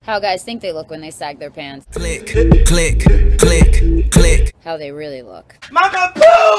How guys think they look when they sag their pants. Click, click, click, click. How they really look. Mama Pooh!